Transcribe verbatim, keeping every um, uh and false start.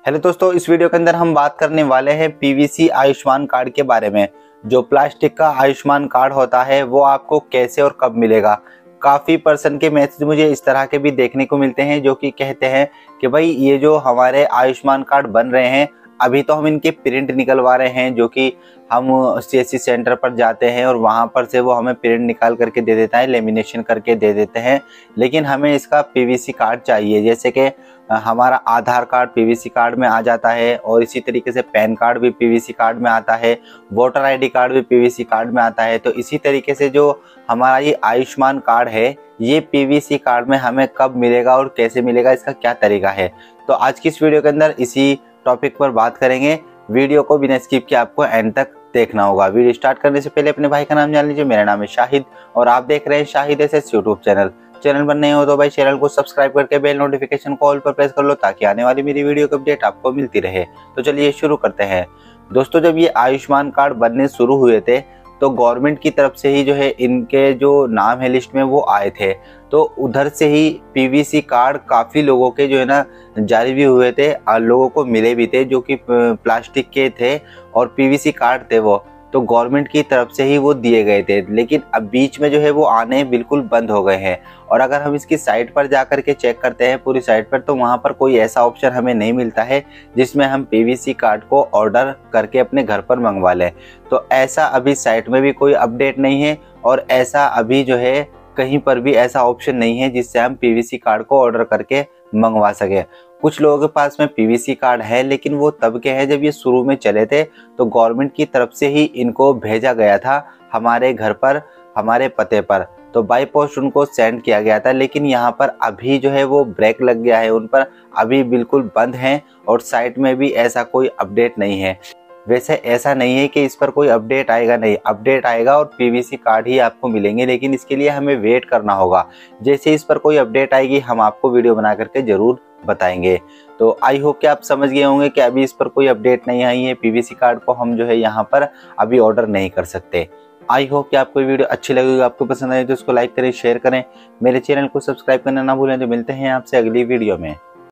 Hello दोस्तों, इस video के अंदर हम बात करने वाले हैं पीवीसी आयुष्मान कार्ड के बारे में। जो प्लास्टिक का आयुष्मान कार्ड होता है वो आपको कैसे और कब मिलेगा। काफ़ी पर्सन के मैसेज मुझे इस तरह के भी देखने को मिलते हैं जो कि कहते हैं कि भाई ये जो हमारे आयुष्मान कार्ड बन रहे हैं अभी तो हम इनके प्रिंट निकलवा रहे हैं, जो कि हम सीएससी सेंटर पर जाते हैं और वहाँ पर से वो हमें प्रिंट निकाल करके दे देता है, लेमिनेशन करके दे देते हैं, लेकिन हमें इसका पीवीसी कार्ड चाहिए। जैसे कि हमारा आधार कार्ड पीवीसी कार्ड में आ जाता है और इसी तरीके से पैन कार्ड भी पीवीसी कार्ड में आता है, वोटर आईडी कार्ड भी पीवीसी कार्ड में आता है। तो इसी तरीके से जो हमारा ये आयुष्मान कार्ड है ये पीवीसी कार्ड में हमें कब मिलेगा और कैसे मिलेगा, इसका क्या तरीका है। तो आज की इस वीडियो के अंदर इसी टॉपिक पर बात करेंगे। वीडियो को बिना स्किप किए आपको एंड तक देखना होगा। वीडियो स्टार्ट करने से पहले अपने भाई का नाम जान लीजिए। मेरा नाम है शाहिद और आप देख रहे हैं Shahid SS YouTube channel. Channel पर नए हो तो भाई चैनल को सब्सक्राइब करके बेल नोटिफिकेशन को ऑल पर प्रेस कर लो ताकि आने वाली मेरी वीडियो की अपडेट आपको मिलती रहे। तो चलिए शुरू करते हैं। दोस्तों, जब ये आयुष्मान कार्ड बनने शुरू हुए थे तो गवर्नमेंट की तरफ से ही जो है इनके जो नाम है लिस्ट में वो आए थे, तो उधर से ही पीवीसी कार्ड काफ़ी लोगों के जो है ना जारी भी हुए थे और लोगों को मिले भी थे जो कि प्लास्टिक के थे और पीवीसी कार्ड थे वो, तो गवर्नमेंट की तरफ से ही वो दिए गए थे। लेकिन अब बीच में जो है वो आने बिल्कुल बंद हो गए हैं और अगर हम इसकी साइट पर जा कर के चेक करते हैं पूरी साइट पर तो वहाँ पर कोई ऐसा ऑप्शन हमें नहीं मिलता है जिसमें हम पीवीसी कार्ड को ऑर्डर करके अपने घर पर मंगवा लें। तो ऐसा अभी साइट में भी कोई अपडेट नहीं है और ऐसा अभी जो है कहीं पर भी ऐसा ऑप्शन नहीं है जिससे हम पीवीसी कार्ड को ऑर्डर करके मंगवा सके। कुछ लोगों के पास में पीवीसी कार्ड है लेकिन वो तब के हैं जब ये शुरू में चले थे तो गवर्नमेंट की तरफ से ही इनको भेजा गया था हमारे घर पर, हमारे पते पर, तो बाई पोस्ट उनको सेंड किया गया था। लेकिन यहाँ पर अभी जो है वो ब्रेक लग गया है उन पर, अभी बिल्कुल बंद हैं और साइट में भी ऐसा कोई अपडेट नहीं है। वैसे ऐसा नहीं है कि इस पर कोई अपडेट आएगा, नहीं, अपडेट आएगा और पीवीसी कार्ड ही आपको मिलेंगे, लेकिन इसके लिए हमें वेट करना होगा। जैसे इस पर कोई अपडेट आएगी हम आपको वीडियो बना करके ज़रूर बताएंगे। तो आई होप कि आप समझ गए होंगे कि अभी इस पर कोई अपडेट नहीं आई है, पीवीसी कार्ड को हम जो है यहाँ पर अभी ऑर्डर नहीं कर सकते। आई होप कि आपको वीडियो अच्छी लगेगी, आपको पसंद आए तो उसको लाइक करें, शेयर करें, मेरे चैनल को सब्सक्राइब करना ना भूलें। तो मिलते हैं आपसे अगली वीडियो में।